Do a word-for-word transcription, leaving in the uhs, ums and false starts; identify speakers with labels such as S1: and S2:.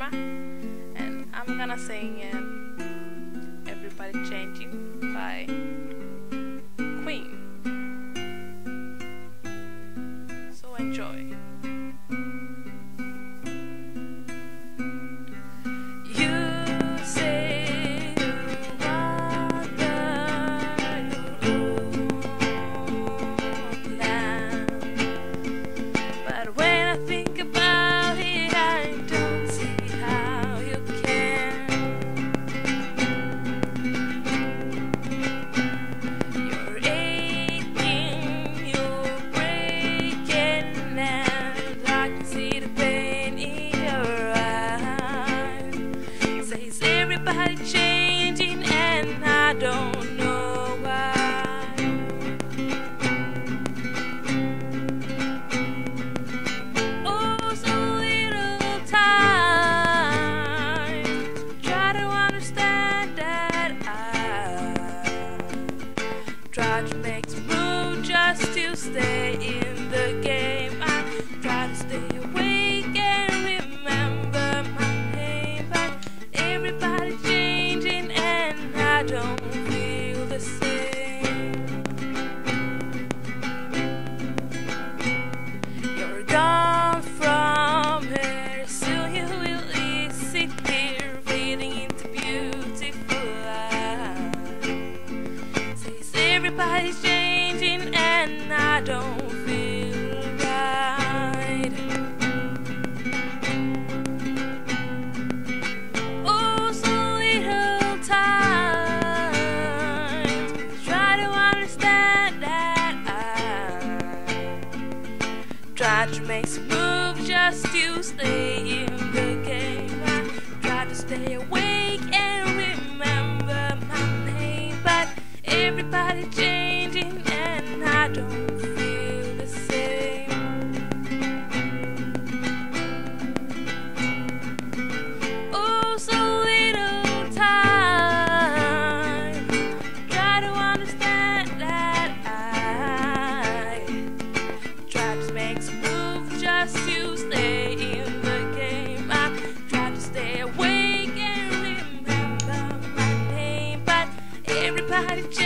S1: Karma, and I'm gonna sing um, Everybody Changing by Queen. So enjoy. Everybody changing and I don't know why. Oh, so little time to try to understand that I try to make some move just to stay in the game. I try to stay awake and remember my name, but everybody changing and I don't feel the same. You're gone from here, soon you will sit here fading into beautiful light. Says everybody's changing and I don't feel right. Oh, so little time to try to understand that I try to make some move just to stay in the game. I try to stay awake and remember my name, but everybody changing and I don't feel the same. Oh, so little time try to understand that I try to make some move just to stay in the game. I try to stay awake and remember my name, but everybody